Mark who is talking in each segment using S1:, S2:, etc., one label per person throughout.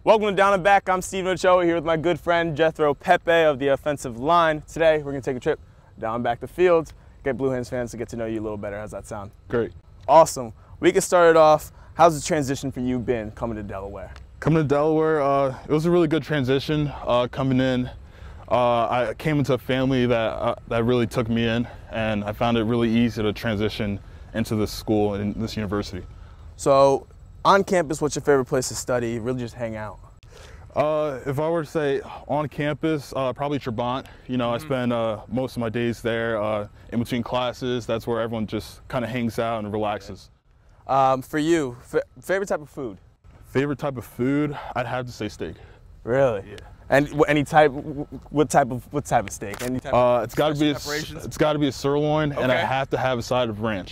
S1: Welcome to Down and Back. I'm Steve Ochoa here with my good friend Jethro Pepe of the offensive line. Today we're going to take a trip down and back the field, get Blue Hens fans to get to know you a little better. How's that sound?
S2: Great.
S1: Awesome. We can start it off. How's the transition for you been coming to Delaware?
S2: Coming to Delaware, it was a really good transition. Coming in, I came into a family that really took me in, and I found it really easy to transition into this school and this university.
S1: So, on campus, what's your favorite place to study? Really just hang out?
S2: If I were to say on campus, probably Trabant. You know, I spend most of my days there in between classes. That's where everyone just kind of hangs out and relaxes.
S1: For you, favorite type of food?
S2: Favorite type of food? I'd have to say steak.
S1: Really?
S2: Yeah.
S1: And any type? What type of steak? Any type
S2: it's got to be a sirloin, and I have to have a side of ranch.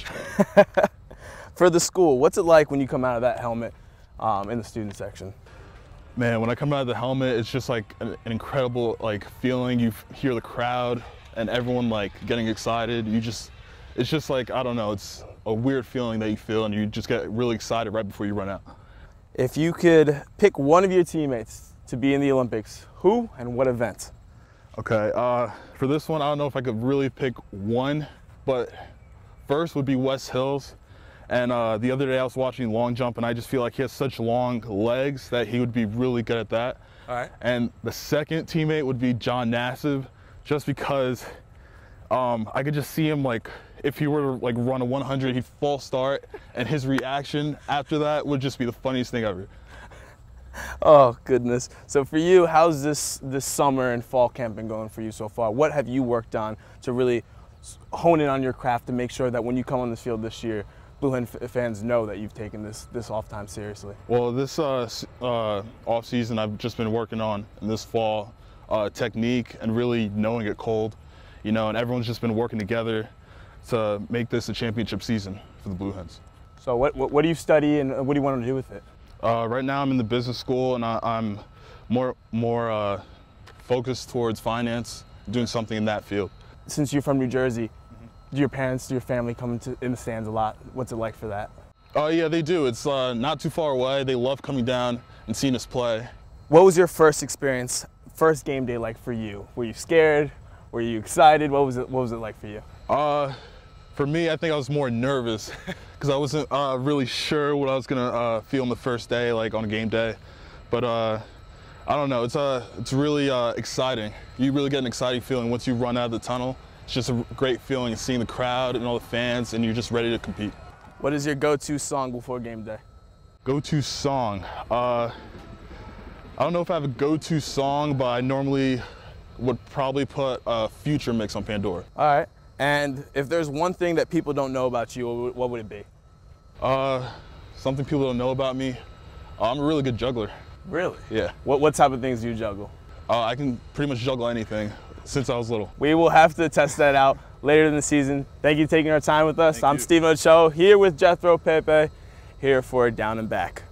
S1: For the school, what's it like when you come out of that helmet in the student section?
S2: Man, when I come out of the helmet, it's just like an incredible feeling. You hear the crowd and everyone getting excited. It's just like, I don't know, it's a weird feeling that you feel, and you just get really excited right before you run out.
S1: If you could pick one of your teammates to be in the Olympics, who and what event?
S2: Okay, for this one, I don't know if I could really pick one, but first would be Wes Hills. And the other day I was watching long jump, and I just feel like he has such long legs that he would be really good at that.
S1: All right.
S2: And the second teammate would be John Nassib, just because I could just see him, if he were to run a 100, he'd false start, and his reaction after that would just be the funniest thing ever.
S1: Oh, goodness. So for you, how's this summer and fall camp been going for you so far? What have you worked on to really hone in on your craft to make sure that when you come on this field this year, Blue Hen fans know that you've taken this off time seriously?
S2: Well, this off season I've just been working on, in this fall, technique and really knowing it cold, and everyone's just been working together to make this a championship season for the Blue Hens.
S1: So what do you study, and what do you want to do with it?
S2: Right now I'm in the business school, and I'm more focused towards finance, doing something in that field.
S1: Since you're from New Jersey, do your parents, do your family come in the stands a lot? What's it like for that?
S2: Oh yeah, they do. It's not too far away. They love coming down and seeing us play.
S1: What was your first experience, first game day like for you? Were you scared? Were you excited? What was it like for you?
S2: For me, I think I was more nervous because I wasn't really sure what I was gonna feel on the first day, on a game day. But I don't know. It's really exciting. You really get an exciting feeling once you run out of the tunnel. It's just a great feeling seeing the crowd and all the fans, and you're just ready to compete.
S1: What is your go-to song before game day?
S2: Go-to song? I don't know if I have a go-to song, but I normally would probably put a Future mix on Pandora.
S1: All right. And if there's one thing that people don't know about you, what would it be?
S2: Something people don't know about me? I'm a really good juggler.
S1: Really?
S2: Yeah.
S1: What type of things do you juggle?
S2: I can pretty much juggle anything since I was little.
S1: We will have to test that out later in the season. Thank you for taking our time with us. I'm Steve Ochoa here with Jethro Pepe, here for Down and Back.